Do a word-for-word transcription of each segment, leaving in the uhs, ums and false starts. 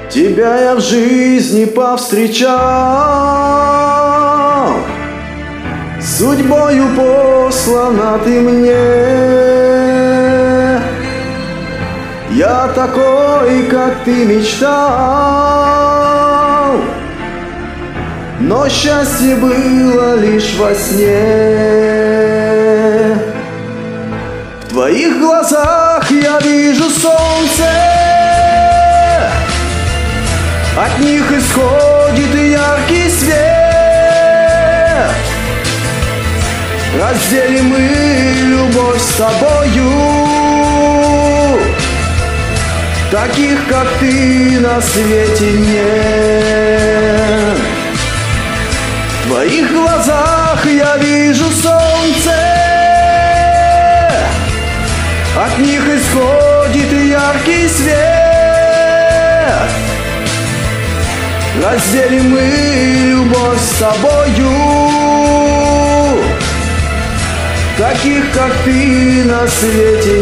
Тебя я в жизни повстречал, судьбою послана ты мне. Я такой, как ты мечтал, но счастье было лишь во сне. В твоих глазах я вижу солнце, от них исходит яркий свет. Разделим мы любовь с тобою, таких, как ты, на свете нет. В твоих глазах я вижу солнце, от них исходит яркий свет. Разделим мы любовь с тобою, таких, как ты, на свете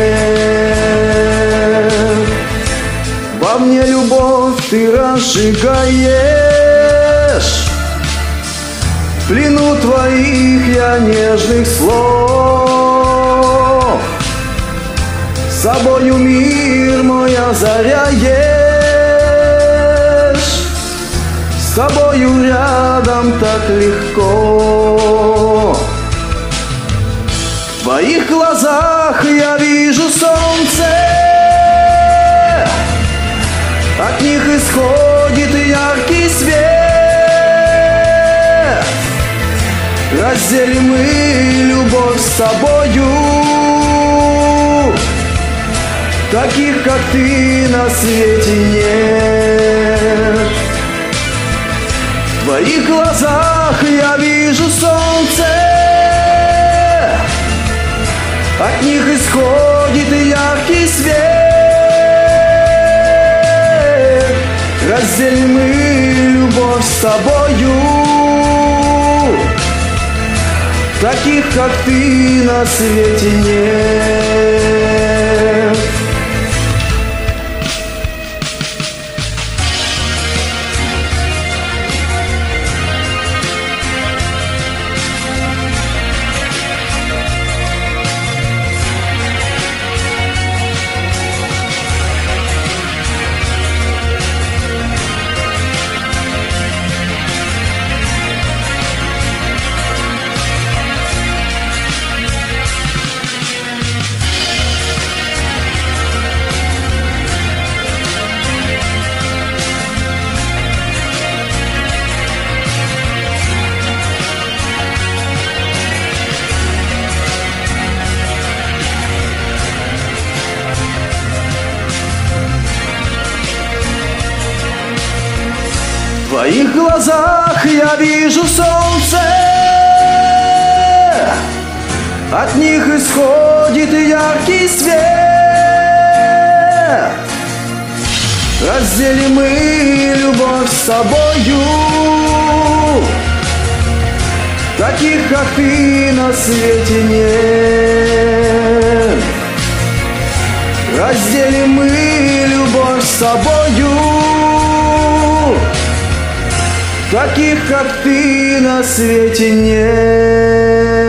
нет. Во мне любовь ты разжигаешь, в плену твоих я нежных слов. С собою мир мой озаряешь, с тобою рядом так легко. В твоих глазах я вижу солнце, от них исходит яркий свет. Разделим мы любовь с тобою, таких, как ты, на свете нет. В твоих глазах я вижу солнце, от них исходит яркий свет. Разделим мы любовь с тобою, таких, как ты, на свете нет. В твоих глазах я вижу солнце, от них исходит яркий свет. Разделим мы любовь с тобою, таких, как ты, на свете нет. Разделим мы любовь с тобою, таких, как ты, на свете нет.